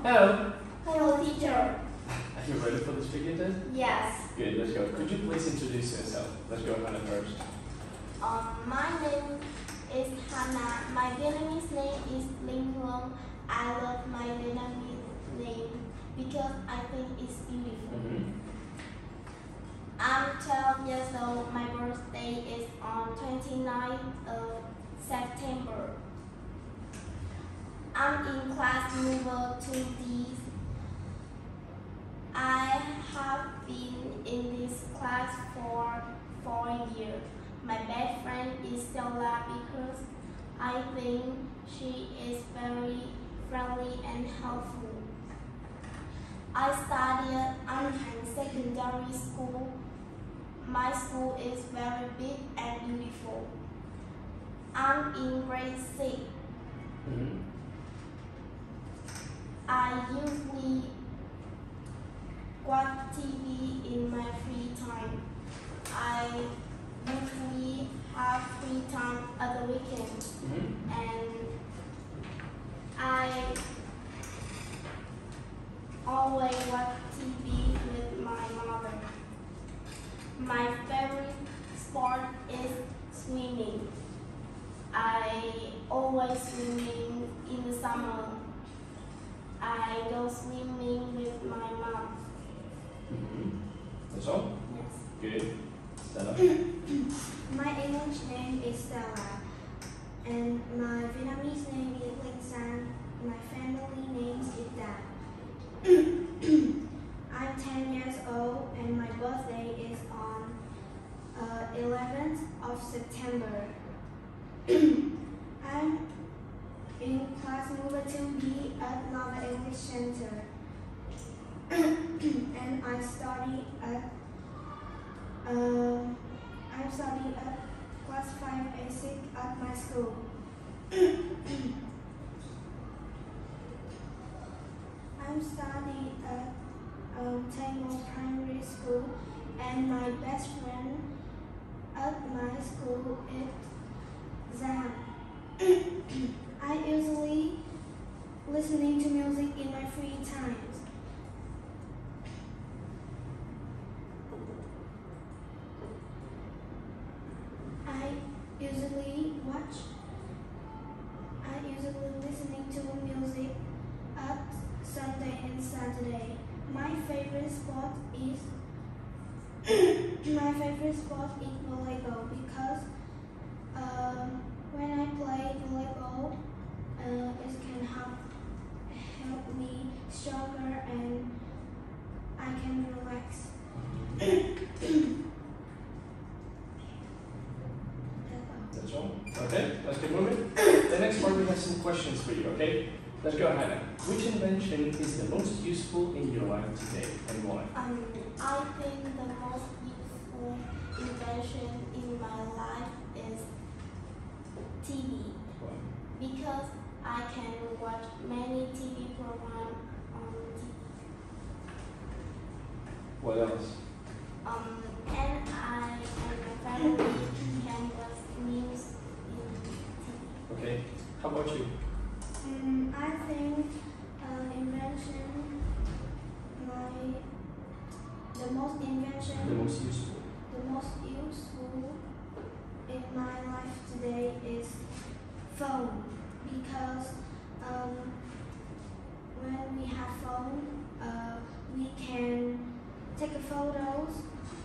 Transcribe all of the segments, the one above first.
Hello. Hello, teacher. Are you ready for this video test? Yes. Good, let's go. Could you please introduce yourself? Let's go, Hannah, first. My name is Hannah. My Vietnamese name is Linh Huong. I love my Vietnamese name because I think it's beautiful. I'm 12 years old. My birthday is on 29th of September. I'm in class number 2D. I have been in this class for 4 years. My best friend is Stella because I think she is very friendly and helpful. I studied An Hành Secondary School. My school is very big and beautiful. I'm in grade 6. I usually watch TV in my free time. I usually have free time at the weekend, and I always watch TV with my mother. My favorite sport is swimming. I always swimming in the summer. I go swimming with my mom. That's all? Yes. Good. Stella? My English name is Stella, and my Vietnamese name is Linh San. My family name is Dan. I'm 10 years old, and my birthday is on 11th of September. I'm in class number 2B at Nova English Center, and I study at class 5A6 at my school. I'm studying at Tango Primary School, and my best friend at my school is Zan. I usually listening to music in my free times. I usually listening to music at Sunday and Saturday. My favorite sport is volleyball because when I play volleyball, it can help me stronger and I can relax. That's all? Okay, let's keep moving. The next part, we have some questions for you, okay? Let's go, Hannah. Which invention is the most useful in your life today, and why? I think the most useful invention in my life is TV. Why? Because I can watch many TV programs on TV. What else? And I and my family can watch news in TV. Okay, how about you? I think The most useful. the most useful in my life today is phone, because when we have phone, we can take photos,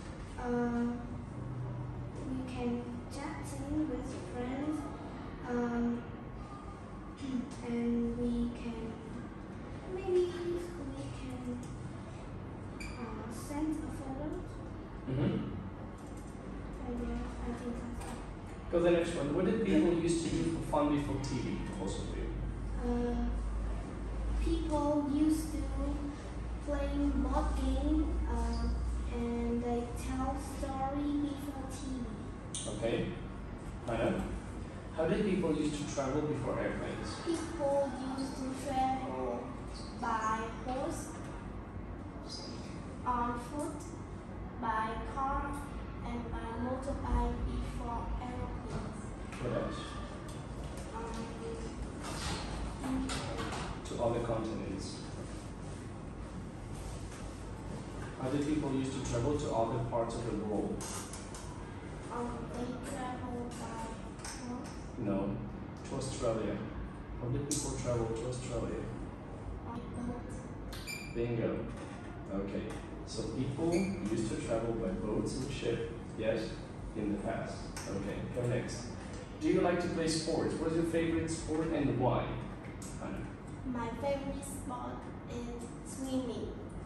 we can chatting with friends, and we can send a photo. I think that's it. Go to the next one. What did people used to do for fun before TV? Also do. People used to playing board game, and they tell story before TV. Okay. Hannah? How did people used to travel before airplanes? People used to travel by horse, on foot, by car, and by motorbike before aeroplanes. What else? Um, To other continents. did people used to travel to other parts of the world? They travel by boat. No, to Australia. How did people travel to Australia? On boat. Bingo. Okay, so people used to travel by boats and ship, yes, in the past. Okay, go next. Do you like to play sports? What is your favorite sport and why? Hannah. My favorite sport is swimming.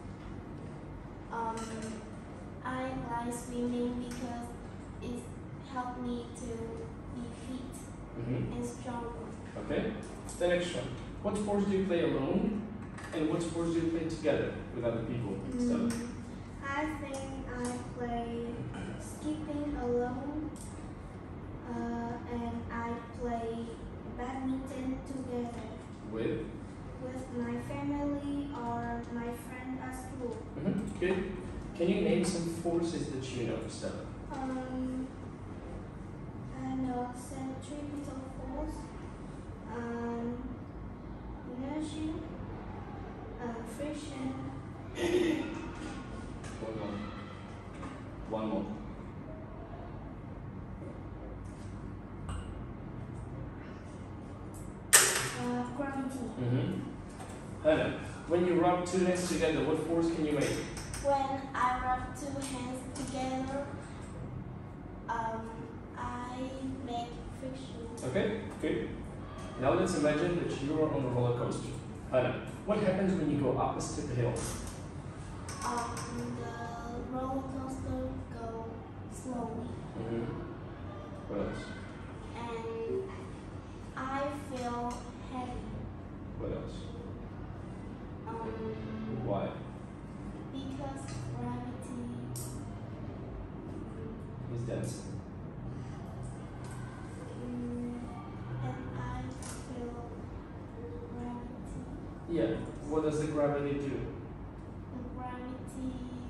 I like swimming because it helps me to be fit and stronger. Okay, the next one. What sports do you play alone? And what sports do you play together with other people? Stella? I think I play skipping alone, and I play badminton together With? with my family or my friend at school. Good. Can you name some forces that you know, Stella? I know centripetal force, inertia, friction. One more. One more. Gravity. Hannah, when you rub two hands together, what force can you make? When I rub two hands together, I make friction. Okay, good. Now let's imagine that you are on a roller coaster. Hannah, what happens when you go up a steep hill? The roller coaster go slowly, What else? and I feel heavy. What else? Um, Why? because gravity. He's dancing. And I feel gravity. Yeah. What does the gravity do? The gravity.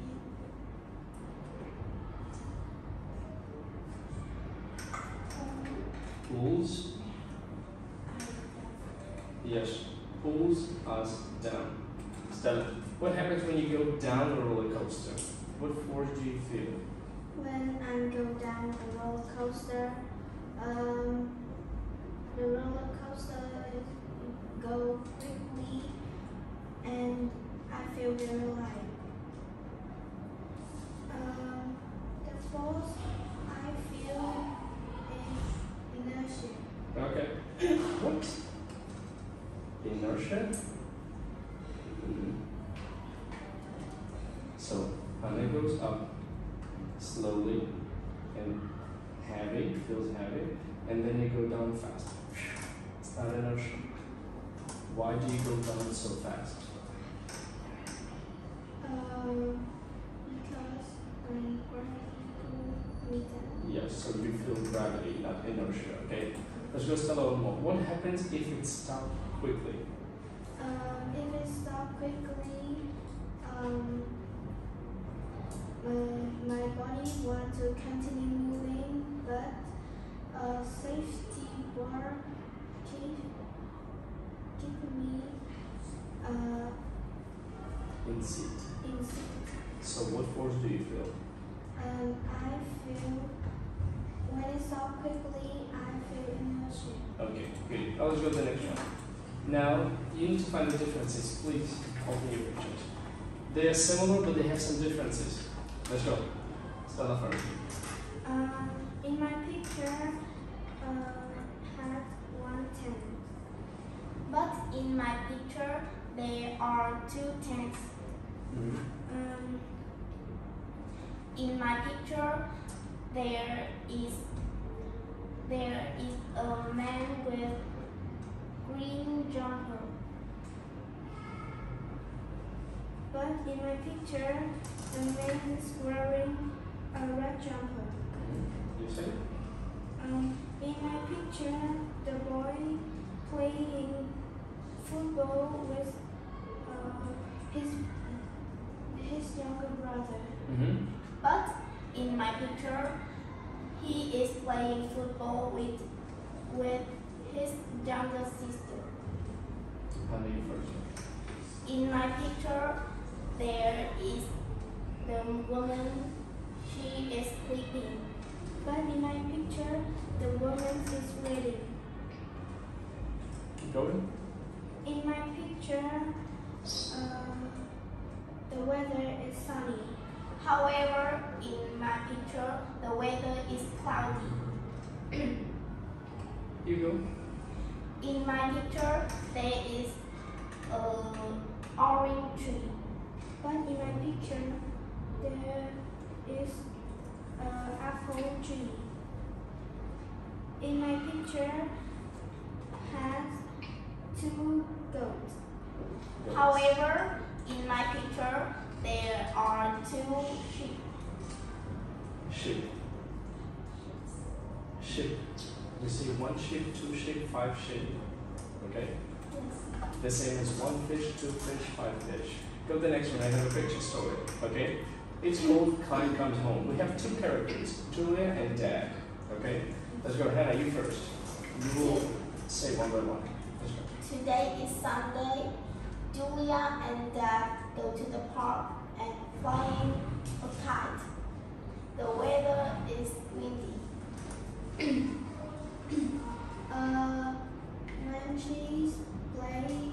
Pulls. Yes. Pulls us down. Stella, what happens when you go down a roller coaster? What force do you feel? When I go down the roller coaster, the roller coaster go quickly, and I feel very light. The force I feel is inertia. Okay. What? Inertia? So, Hannah goes up slowly and heavy, feels heavy, and then you go down fast. It's not inertia. Why do you go down so fast? Because gravity pull me down. Yes, so you feel gravity, not inertia, okay? Let's go Stella one more. What happens if it stops quickly? If it stop quickly, my body want to continue moving, but a safety bar keep me In seat. in seat. So what force do you feel? I feel when it stop quickly, I feel inertia. Okay, good. Now let's go to the next one. Now, you need to find the differences. Please, open your pictures. They are similar, but they have some differences. Let's go. Stella first. In my picture, had 110. But in my picture, there are two tanks. In my picture, there is a man with green jumper. But in my picture, the man is wearing a red jumper. You say? In my picture, the boy playing football with his younger brother. But in my picture, he is playing football with his younger sister. How do you first? In my picture, there is the woman, she is sleeping. But in my picture, the woman is reading. Keep going. In my picture, the weather is sunny. However, in my picture, the weather is cloudy. You go. In my picture, there is an orange tree. But in my picture, there is an apple tree. In my picture, has 2 goats. However, in my picture, there are 2 sheep. Sheep. Sheep. You see 1 sheep, 2 sheep, 5 sheep. Okay? Yes. The same as 1 fish, 2 fish, 5 fish. Go to the next one. I have a picture story. Okay? It's called Clyde Comes Home. We have 2 characters, Julia and Dad. Okay? Let's go. Hannah, you first. You will say one by one. Let's go. Today is Sunday. Julia and Dad go to the park and flying a kite. The weather is windy. When she's playing,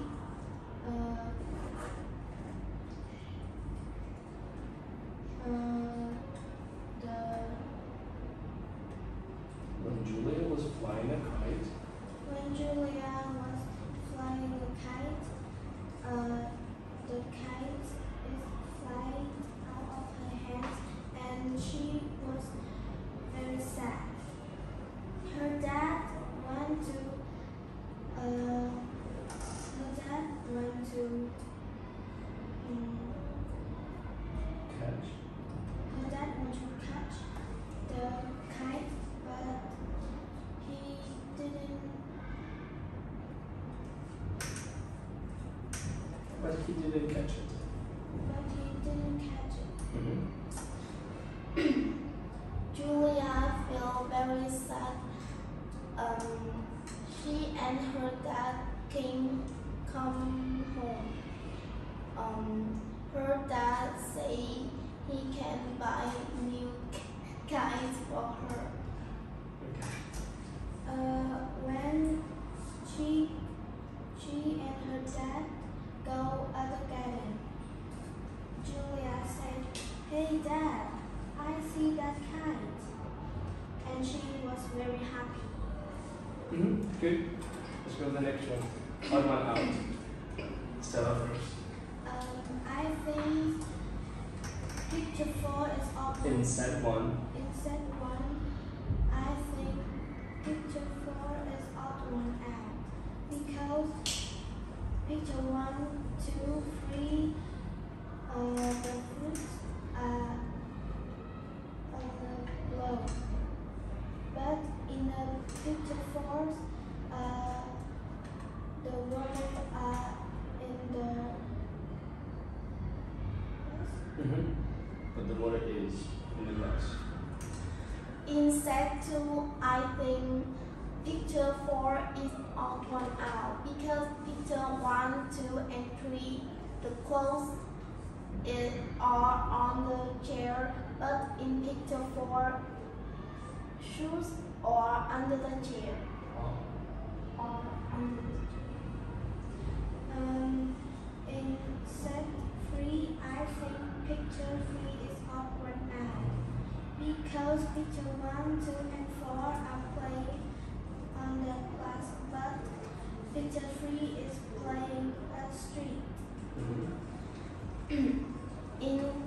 When Julia was flying a kite, when Julia was flying a kite, the kite is flying out of her hands, and she was very sad. Her dad went to catch. her dad wanted to catch the kite, but he didn't. But he didn't catch it. Mm-hmm. Julia felt very sad. She and her dad come home. Her dad say he can buy new kites for her. Okay. When she and her dad go at the garden, Julia said, "Hey Dad, I see that kite," and she was very happy. Mm-hmm. Good. Let's go to the next one. Odd one out. Stella first. I think picture 4 is odd one. In set 1. In set 1, I think picture 4 is odd one out because picture 1, 2, 3, the fruits are on the low. But in the picture 4, the women are in the Mm-hmm. But the water is in the glass. In set 2, I think picture 4 is odd one out because picture 1, 2, and 3, the clothes are on the chair, but in picture 4, shoes are under the chair. Or under the chair. In set 3, I think picture 3 is odd one out because picture 1, 2, and 4 are playing on the glass, but picture 3 is playing a street. Mm-hmm. In